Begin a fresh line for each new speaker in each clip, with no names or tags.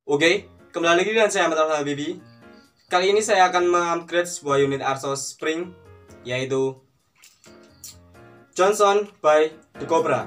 Oke, kembali lagi dengan saya Ahmad Al-Habibi. Kali ini saya akan mengupgrade sebuah unit Arsos Spring, yaitu Johnson by The Cobra.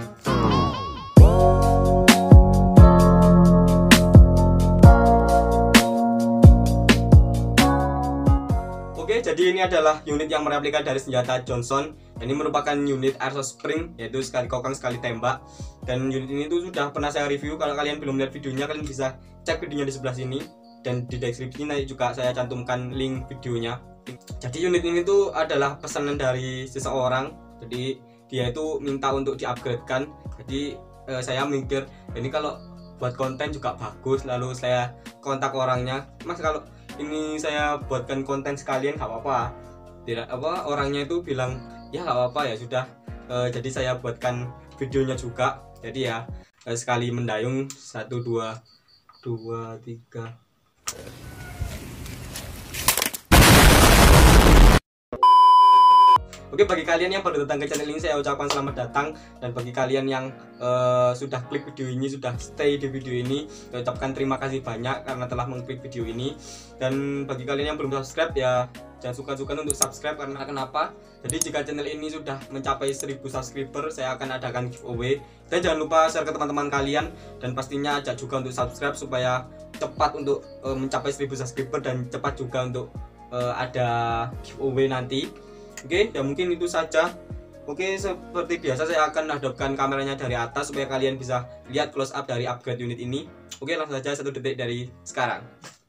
Oke, jadi ini adalah unit yang mereplika dari senjata Johnson. Ini merupakan unit Arsos Spring, yaitu sekali kokang sekali tembak. Dan unit ini tuh sudah pernah saya review. Kalau kalian belum lihat videonya, kalian bisa cek videonya di sebelah sini. Dan di deskripsi nanti juga saya cantumkan link videonya. Jadi unit ini tuh adalah pesanan dari seseorang. Jadi dia itu minta untuk di-upgrade-kan. Jadi saya mikir, ini kalau buat konten juga bagus. Lalu saya kontak orangnya, Mas, kalau ini saya buatkan konten sekalian gak apa-apa. Tidak apa, orangnya itu bilang ya gak apa-apa, ya sudah. Jadi saya buatkan videonya juga. Jadi ya sekali mendayung 1 2 3. Oke, bagi kalian yang baru datang ke channel ini, saya ucapkan selamat datang. Dan bagi kalian yang sudah klik video ini, sudah stay di video ini, saya ucapkan terima kasih banyak karena telah mengklik video ini. Dan bagi kalian yang belum subscribe, ya jangan sungkan-sungkan untuk subscribe. Karena kenapa? Jadi jika channel ini sudah mencapai 1000 subscriber, saya akan adakan giveaway. Dan jangan lupa share ke teman-teman kalian. Dan pastinya ajak juga untuk subscribe supaya cepat untuk mencapai 1000 subscriber. Dan cepat juga untuk ada giveaway nanti. Oke, ya mungkin itu saja. Oke, seperti biasa saya akan hadapkan kameranya dari atas supaya kalian bisa lihat close up dari upgrade unit ini. Oke, langsung saja 1 detik dari sekarang.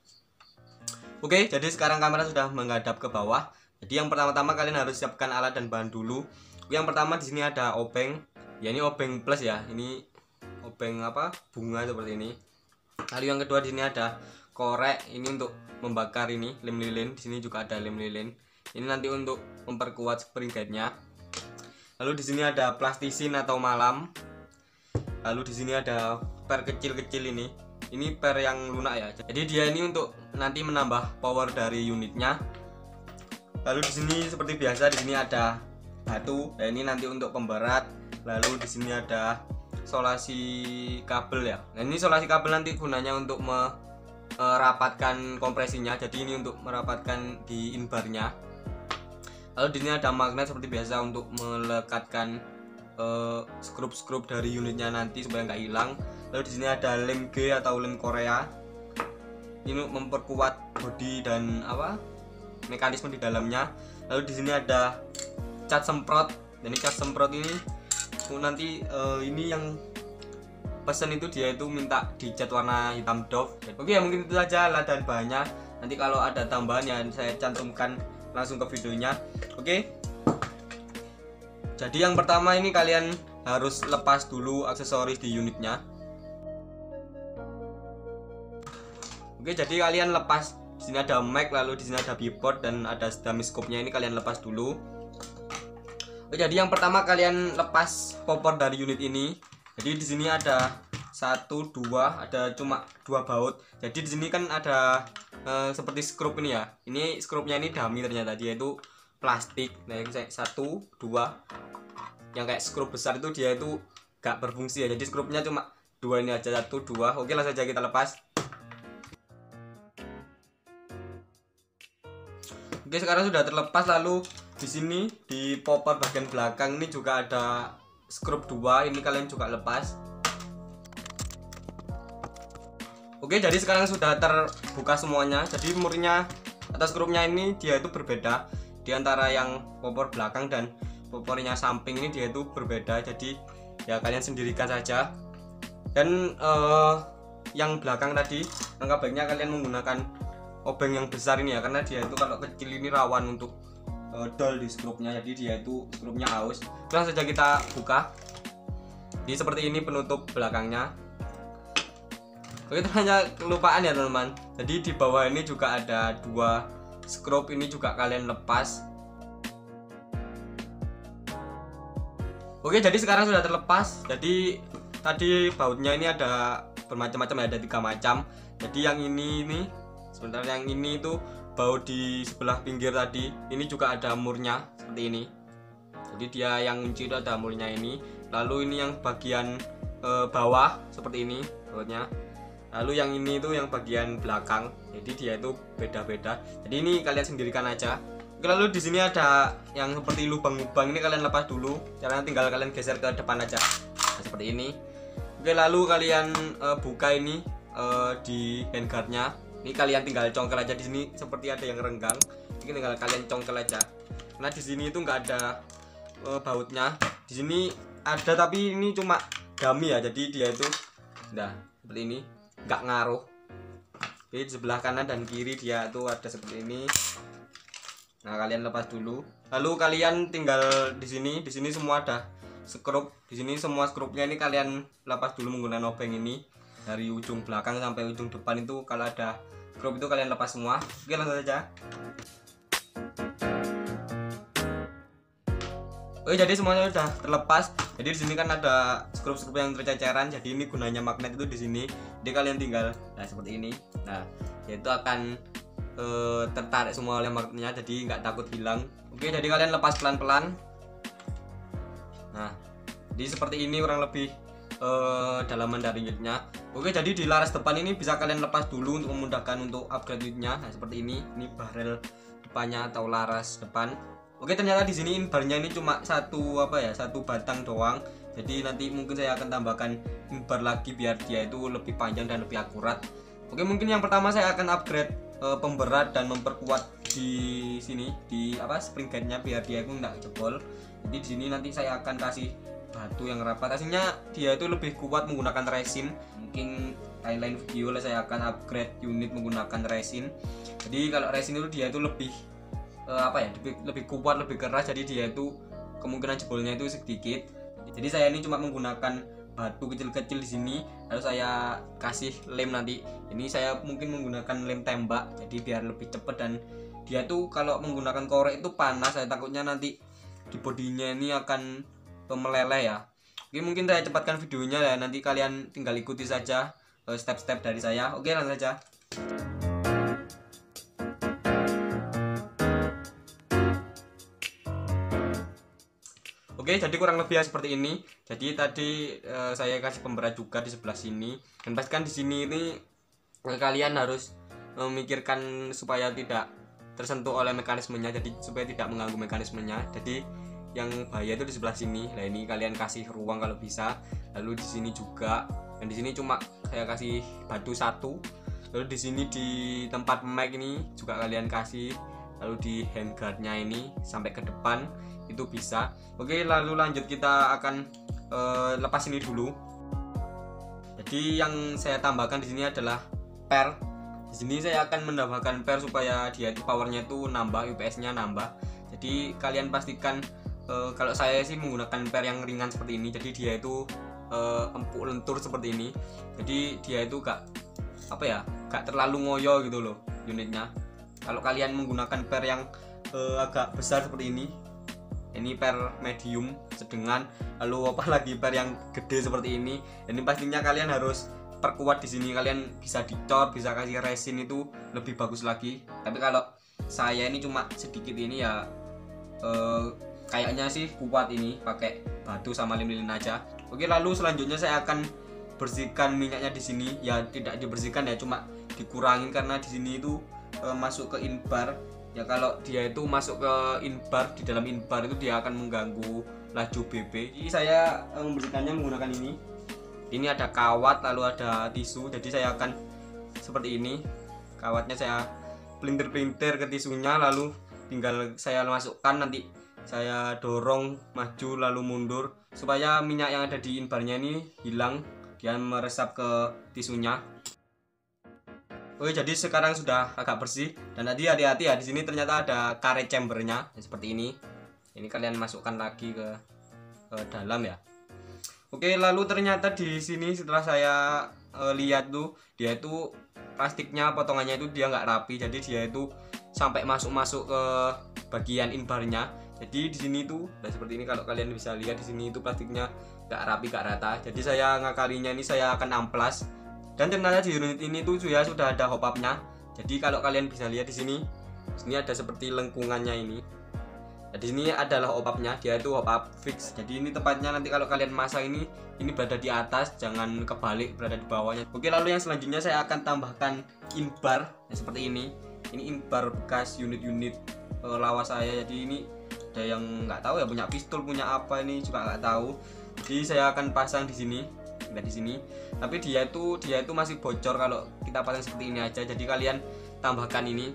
Oke, jadi sekarang kamera sudah menghadap ke bawah. Jadi yang pertama-tama kalian harus siapkan alat dan bahan dulu. Yang pertama di sini ada obeng. Ya ini obeng plus ya. Ini obeng apa? Bunga seperti ini. Lalu yang kedua di sini ada korek. Ini untuk membakar ini lem lilin. Di sini juga ada lem lilin. Ini nanti untuk memperkuat spring guide-nya. Lalu di sini ada plastisin atau malam. Lalu di sini ada per kecil-kecil ini. Ini per yang lunak ya. Jadi dia ini untuk nanti menambah power dari unitnya. Lalu di sini seperti biasa di sini ada batu. Nah, ini nanti untuk pemberat. Lalu di sini ada solasi kabel ya. Nah, ini solasi kabel nanti gunanya untuk merapatkan kompresinya. Jadi ini untuk merapatkan di inbarnya. Lalu di sini ada magnet seperti biasa untuk melekatkan skrup-skrup dari unitnya nanti supaya nggak hilang. Lalu di sini ada lem G atau lem Korea. Ini untuk memperkuat bodi dan mekanisme di dalamnya. Lalu di sini ada cat semprot. Dan ini cat semprot ini nanti ini yang pesan itu dia itu minta dicat warna hitam doff. Oke, ya mungkin itu saja alat dan bahannya. Nanti kalau ada tambahan ya saya cantumkan langsung ke videonya. Oke. Jadi yang pertama ini kalian harus lepas dulu aksesoris di unitnya. Oke, jadi kalian lepas. Di sini ada mic, lalu di sini ada bipod dan ada stethoscope-nya, ini kalian lepas dulu. Oke, jadi yang pertama kalian lepas popor dari unit ini. Jadi di sini ada 1 2, ada cuma 2 baut. Jadi di sini kan ada seperti skrup ini ya. Ini skrupnya ini dummy ternyata, dia itu plastik. Nah, yang 1 2 yang kayak skrup besar itu dia itu gak berfungsi ya. Jadi skrupnya cuma 2 ini aja, 1 2. Oke, langsung saja kita lepas. Oke, sekarang sudah terlepas. Lalu di sini di popor bagian belakang ini juga ada skrup 2. Ini kalian juga lepas. Oke, jadi sekarang sudah terbuka semuanya. Jadi murnya atau skrupnya ini dia itu berbeda di antara yang popor belakang dan popornya samping ini, dia itu berbeda. Jadi ya kalian sendirikan saja. Dan yang belakang tadi langkah baiknya kalian menggunakan obeng yang besar ini ya, karena dia itu kalau kecil ini rawan untuk dol di skrupnya. Jadi dia itu skrupnya aus. Langsung saja kita buka. Jadi seperti ini penutup belakangnya. Oke, itu hanya kelupaan ya teman-teman. Jadi di bawah ini juga ada 2 skrup, ini juga kalian lepas. Oke, jadi sekarang sudah terlepas. Jadi tadi bautnya ini ada bermacam-macam ya, ada 3 macam. Jadi yang ini sebentar, yang ini itu baut di sebelah pinggir tadi. Ini juga ada murnya seperti ini. Jadi dia yang kunci itu ada murnya ini. Lalu ini yang bagian bawah seperti ini bautnya. Lalu yang ini itu yang bagian belakang, jadi dia itu beda-beda. Jadi ini kalian sendirikan aja. Oke, lalu di sini ada yang seperti lubang-lubang, ini kalian lepas dulu. Caranya tinggal kalian geser ke depan aja. Nah, seperti ini. Oke, lalu kalian buka ini di handguardnya. Ini kalian tinggal congkel aja, di sini seperti ada yang renggang. Ini tinggal kalian congkel aja. Nah, di sini itu nggak ada bautnya. Di sini ada tapi ini cuma dummy ya. Jadi dia itu nah seperti ini, nggak ngaruh. Oke, di sebelah kanan dan kiri dia itu ada seperti ini. Nah, kalian lepas dulu. Lalu kalian tinggal di sini semua ada skrup. Di sini semua skrupnya ini kalian lepas dulu menggunakan obeng ini. Dari ujung belakang sampai ujung depan itu kalau ada skrup itu kalian lepas semua. Oke, langsung saja. Oke, jadi semuanya sudah terlepas. Jadi di sini kan ada skrup-skrup yang terceceran. Jadi ini gunanya magnet itu di sini. Jadi kalian tinggal seperti ini. Nah, itu akan tertarik semua oleh magnetnya, jadi nggak takut hilang. Oke, jadi kalian lepas pelan-pelan. Nah, jadi seperti ini kurang lebih dalaman dari unitnya. Oke, jadi di laras depan ini bisa kalian lepas dulu untuk memudahkan untuk upgrade unitnya. Nah, seperti ini barrel depannya atau laras depan. Oke, ternyata di sini inbarnya ini cuma satu batang doang. Jadi nanti mungkin saya akan tambahkan inbar lagi biar dia itu lebih panjang dan lebih akurat. Oke, mungkin yang pertama saya akan upgrade pemberat dan memperkuat di sini di spring guide-nya biar dia itu nggak jebol. Jadi di sini nanti saya akan kasih batu yang rapat. Aslinya dia itu lebih kuat menggunakan resin. Mungkin lain-lain video lah saya akan upgrade unit menggunakan resin. Jadi kalau resin itu dia itu lebih lebih kuat, lebih keras. Jadi dia itu kemungkinan jebolnya itu sedikit. Jadi saya ini cuma menggunakan batu kecil-kecil di sini, lalu saya kasih lem nanti. Ini saya mungkin menggunakan lem tembak, jadi biar lebih cepat. Dan dia tuh kalau menggunakan korek itu panas, saya takutnya nanti di bodinya ini akan meleleh ya. Oke, mungkin saya cepatkan videonya ya, nanti kalian tinggal ikuti saja step-step dari saya. Oke, langsung saja. Oke, jadi kurang lebih seperti ini. Jadi tadi saya kasih pemberat juga di sebelah sini. Dan pastikan di sini ini kalian harus memikirkan supaya tidak tersentuh oleh mekanismenya. Jadi supaya tidak mengganggu mekanismenya. Jadi yang bahaya itu di sebelah sini. Nah, ini kalian kasih ruang kalau bisa. Lalu di sini juga. Dan di sini cuma saya kasih batu satu. Lalu di sini di tempat mic ini juga kalian kasih. Lalu di handguardnya ini sampai ke depan itu bisa. Oke, lalu lanjut kita akan lepas ini dulu. Jadi yang saya tambahkan di sini adalah per. Di sini saya akan menambahkan per supaya dia itu powernya itu nambah, UPS-nya nambah. Jadi kalian pastikan kalau saya sih menggunakan per yang ringan seperti ini. Jadi dia itu empuk lentur seperti ini. Jadi dia itu gak terlalu ngoyo gitu loh unitnya. Kalau kalian menggunakan per yang agak besar seperti ini per medium sedengan, lalu apalagi per yang gede seperti ini pastinya kalian harus perkuat di sini. Kalian bisa dicor, bisa kasih resin, itu lebih bagus lagi. Tapi kalau saya ini cuma sedikit ini ya, kayaknya sih kuat ini pakai batu sama lilin aja. Oke, lalu selanjutnya saya akan bersihkan minyaknya di sini. Ya tidak dibersihkan ya, cuma dikurangin karena di sini itu masuk ke inbar. Ya kalau dia itu masuk ke inbar, di dalam inbar itu dia akan mengganggu laju BB. Jadi saya membersihkannya menggunakan ini. Ini ada kawat, lalu ada tisu. Jadi saya akan seperti ini. Kawatnya saya pelintir-pelintir ke tisunya, lalu tinggal saya masukkan, nanti saya dorong maju lalu mundur supaya minyak yang ada di inbarnya ini hilang, dia meresap ke tisunya. Oke, jadi sekarang sudah agak bersih. Dan tadi hati-hati ya, di sini ternyata ada karet chambernya seperti ini. Ini kalian masukkan lagi ke dalam ya. Oke, lalu ternyata di sini setelah saya lihat tuh, dia itu plastiknya, potongannya itu dia nggak rapi. Jadi dia itu sampai masuk ke bagian inbarnya. Jadi di sini tuh seperti ini, kalau kalian bisa lihat di sini itu plastiknya nggak rapi, nggak rata. Jadi saya ngakalinya ini saya akan amplas. Dan ternyata di unit ini tuh ya sudah ada hop up-nya. Jadi kalau kalian bisa lihat di sini ada seperti lengkungannya ini. Nah, di sini adalah hop-up-nya, dia itu hop-up fix. Jadi ini tepatnya nanti kalau kalian masang ini berada di atas, jangan kebalik berada di bawahnya. Oke, lalu yang selanjutnya saya akan tambahkan inbar seperti ini. Ini inbar bekas unit-unit lawas saya. Jadi ini ada yang nggak tahu ya, punya pistol, punya apa, ini juga nggak tahu. Jadi saya akan pasang di sini, nggak di sini. Tapi dia itu masih bocor kalau kita pasang seperti ini aja. Jadi kalian tambahkan ini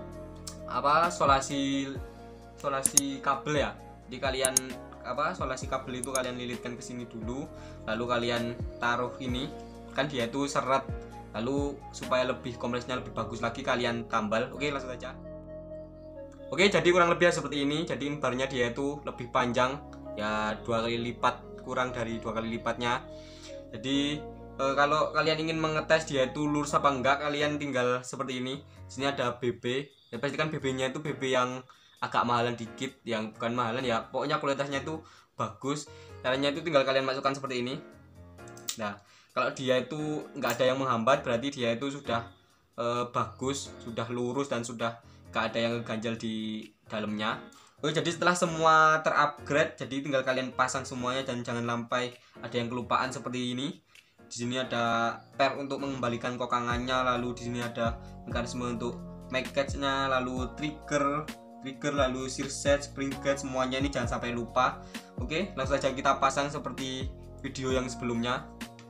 solasi kabel ya. Jadi kalian solasi kabel itu kalian lilitkan ke sini dulu, lalu kalian taruh ini, kan dia itu seret, lalu supaya lebih kompleksnya lebih bagus lagi kalian tambal. Oke, langsung saja. Oke, jadi kurang lebih seperti ini. Jadi inbarnya dia itu lebih panjang ya, 2 kali lipat, kurang dari 2 kali lipatnya. Jadi kalau kalian ingin mengetes dia itu lurus apa enggak, kalian tinggal seperti ini. Sini ada BB. Ya pastikan BB-nya itu BB yang agak mahalan dikit, yang bukan mahalan ya, pokoknya kualitasnya itu bagus. Caranya itu tinggal kalian masukkan seperti ini. Nah, kalau dia itu nggak ada yang menghambat, berarti dia itu sudah bagus, sudah lurus, dan sudah nggak ada yang ganjal di dalamnya. Oh, jadi setelah semua terupgrade, jadi tinggal kalian pasang semuanya dan jangan sampai ada yang kelupaan seperti ini. Di sini ada per untuk mengembalikan kokangannya, lalu di sini ada mekanisme untuk mag catch-nya, lalu trigger, lalu sear set, spring catch, semuanya ini jangan sampai lupa. Oke, langsung saja kita pasang seperti video yang sebelumnya.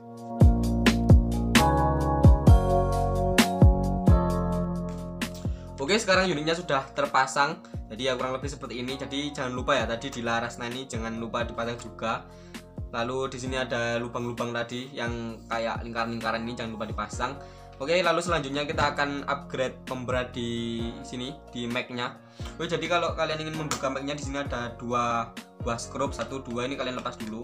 Oke, sekarang unitnya sudah terpasang. Jadi ya kurang lebih seperti ini. Jadi jangan lupa ya, tadi di larasnya ini jangan lupa dipasang juga. Lalu di sini ada lubang-lubang tadi yang kayak lingkaran-lingkaran, ini jangan lupa dipasang. Oke, lalu selanjutnya kita akan upgrade pemberat di sini, di mag-nya. Oke, jadi kalau kalian ingin membuka mag-nya, di sini ada dua skrup, 1, 2, ini kalian lepas dulu.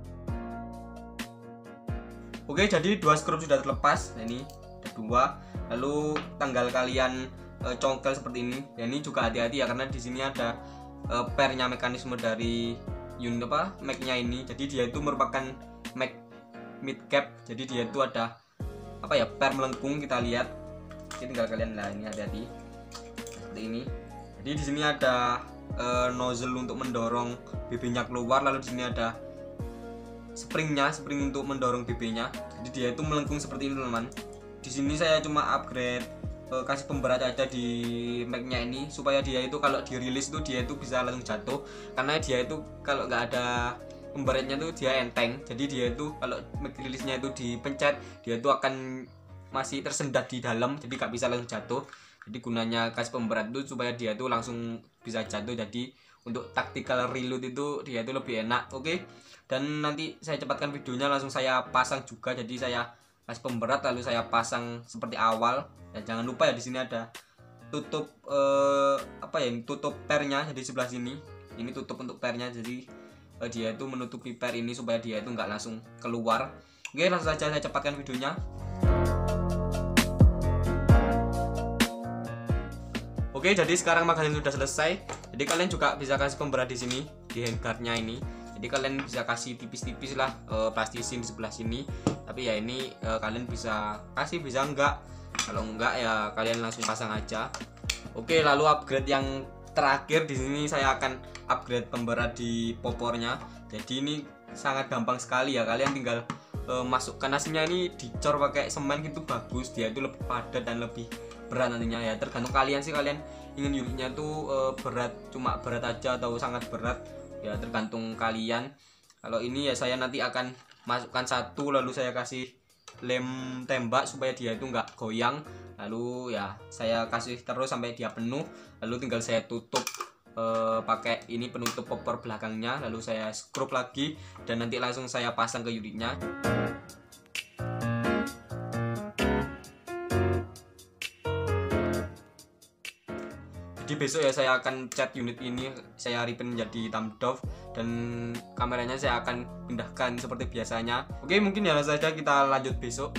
Oke, jadi 2 skrup sudah terlepas. Nah, ini ada 2. Lalu tanggal kalian congkel seperti ini. Ya, ini juga hati-hati ya, karena di sini ada pernya, mekanisme dari unit mag-nya ini. Jadi dia itu merupakan mag mid cap. Jadi dia itu ada per melengkung, kita lihat. Jadi tinggal kalian, nah ini hati-hati seperti ini. Jadi di sini ada nozzle untuk mendorong BB-nya keluar, lalu di sini ada spring untuk mendorong BB-nya. Jadi dia itu melengkung seperti ini, teman-teman. Di sini saya cuma upgrade kasih pemberat aja di mag-nya ini, supaya dia itu kalau dirilis itu dia itu bisa langsung jatuh, karena dia itu kalau nggak ada pemberatnya tuh dia enteng. Jadi dia itu kalau rilisnya itu dipencet, dia itu akan masih tersendat di dalam, jadi nggak bisa langsung jatuh. Jadi gunanya kasih pemberat itu supaya dia itu langsung bisa jatuh. Jadi untuk tactical reload itu dia itu lebih enak. Oke, dan nanti saya cepatkan videonya, langsung saya pasang juga. Jadi saya kasih pemberat lalu saya pasang seperti awal. Dan jangan lupa ya, di sini ada tutup tutup pernya. Jadi sebelah sini ini tutup untuk pernya, jadi dia itu menutupi per ini supaya dia itu nggak langsung keluar. Oke, langsung saja saya cepatkan videonya. Oke, jadi sekarang magazin sudah selesai. Jadi kalian juga bisa kasih pemberat di sini, di handguardnya ini. Jadi kalian bisa kasih tipis-tipis lah, plastisin di sebelah sini. Tapi ya ini kalian bisa kasih, bisa enggak. Kalau enggak ya kalian langsung pasang aja. Oke, lalu upgrade yang terakhir di sini saya akan upgrade pemberat di popornya. Jadi ini sangat gampang sekali ya, kalian tinggal masukkan aslinya ini dicor pakai semen gitu, bagus. Dia itu lebih padat dan lebih berat nantinya ya, tergantung kalian sih, kalian ingin unitnya tuh berat, cuma berat aja atau sangat berat ya, tergantung kalian. Kalau ini ya saya nanti akan masukkan 1, lalu saya kasih lem tembak supaya dia itu nggak goyang. Lalu ya saya kasih terus sampai dia penuh, lalu tinggal saya tutup pakai ini penutup popor belakangnya, lalu saya skrup lagi dan nanti langsung saya pasang ke unitnya. Jadi besok ya saya akan cat unit ini, saya repaint menjadi hitam doff, dan kameranya saya akan pindahkan seperti biasanya. Oke, mungkin ya saja, kita lanjut besok.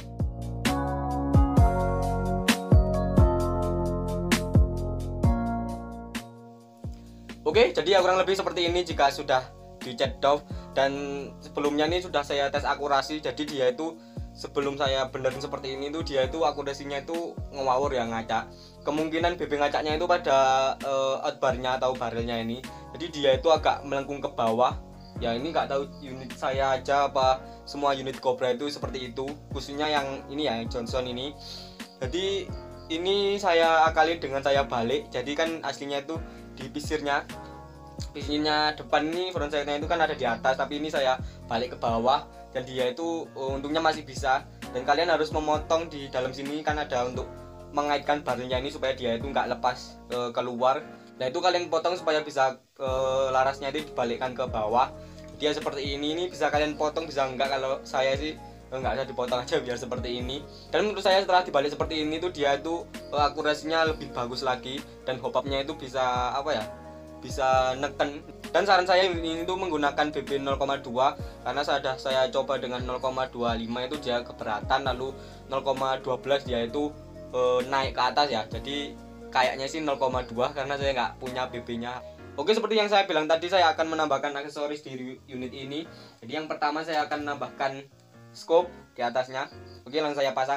Oke, jadi ya kurang lebih seperti ini jika sudah dicat doff, dan sebelumnya ini sudah saya tes akurasi. Jadi dia itu sebelum saya benerin seperti ini tuh dia itu akurasinya itu ngawur ya, ngaca. Kemungkinan BB ngacaknya itu pada outbarnya atau barrelnya ini, jadi dia itu agak melengkung ke bawah ya. Ini nggak tahu unit saya aja apa semua unit Cobra itu seperti itu, khususnya yang ini ya, Johnson ini. Jadi ini saya akali dengan saya balik, jadi kan aslinya itu di pisirnya depan ini frontside-nya itu kan ada di atas, tapi ini saya balik ke bawah dan dia itu untungnya masih bisa. Dan kalian harus memotong di dalam sini kan ada untuk mengaitkan barelnya ini supaya dia itu nggak lepas keluar. Nah itu kalian potong supaya bisa larasnya itu dibalikkan ke bawah. Dia seperti ini bisa kalian potong bisa enggak, kalau saya sih nggak usah dipotong aja biar seperti ini. Dan menurut saya setelah dibalik seperti ini tuh dia itu akurasinya lebih bagus lagi dan hop up-nya itu bisa apa ya, bisa neken. Dan saran saya ini tuh menggunakan BB 0,2 karena saya coba dengan 0,25 itu dia keberatan, lalu 0,12 dia itu naik ke atas ya. Jadi kayaknya sih 0,2 karena saya nggak punya BB-nya. Oke, seperti yang saya bilang tadi, saya akan menambahkan aksesoris di unit ini. Jadi yang pertama saya akan menambahkan scope di atasnya. Oke, langsung saya pasang.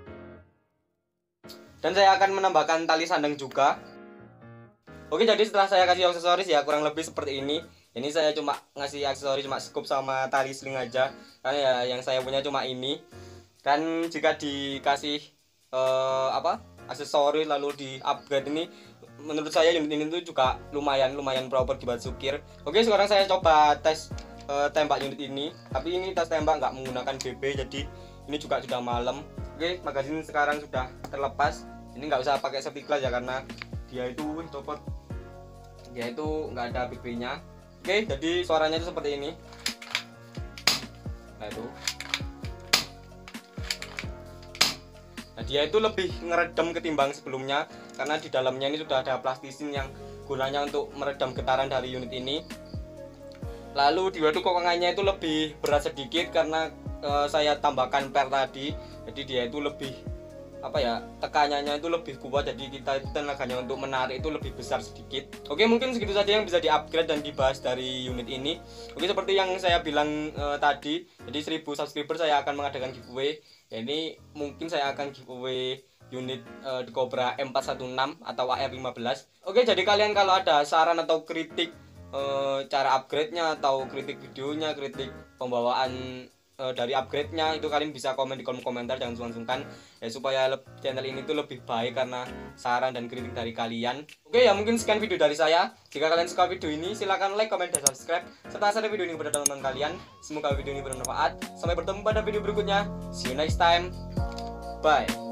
Dan saya akan menambahkan tali sandang juga. Oke, jadi setelah saya kasih aksesoris ya kurang lebih seperti ini. Ini saya cuma ngasih aksesoris cuma scope sama tali sling aja, karena ya yang saya punya cuma ini. Dan jika dikasih aksesoris lalu di upgrade ini, menurut saya unit ini tuh juga lumayan proper dibuat sukir. Oke, sekarang saya coba tes tembak unit ini, tapi ini tes tembak nggak menggunakan BB, jadi ini juga sudah malam. Oke, magazin sekarang sudah terlepas. Ini nggak usah pakai safety glass ya, karena dia itu copot, dia itu nggak ada BB-nya. Oke, jadi suaranya itu seperti ini. Nah itu. Nah, dia itu lebih ngeredam ketimbang sebelumnya karena di dalamnya ini sudah ada plastisin yang gunanya untuk meredam getaran dari unit ini. Lalu di waduk kokongannya itu lebih berat sedikit karena saya tambahkan per tadi. Jadi dia itu lebih tekanannya itu lebih kuat, jadi kita itu tenaganya untuk menarik itu lebih besar sedikit. Oke, mungkin segitu saja yang bisa di-upgrade dan dibahas dari unit ini. Oke, seperti yang saya bilang tadi, jadi 1000 subscriber saya akan mengadakan giveaway. Ya, ini mungkin saya akan giveaway unit di Cobra M416 atau AR15. Oke, jadi kalian kalau ada saran atau kritik cara upgrade-nya atau kritik videonya, kritik pembawaan dari upgrade-nya, itu kalian bisa komen di kolom komentar, jangan sungkan-sungkan ya, supaya channel ini tuh lebih baik karena saran dan kritik dari kalian. Oke ya, mungkin sekian video dari saya. Jika kalian suka video ini, silahkan like, comment, dan subscribe serta share video ini kepada teman-teman kalian. Semoga video ini bermanfaat. Sampai bertemu pada video berikutnya. See you next time. Bye.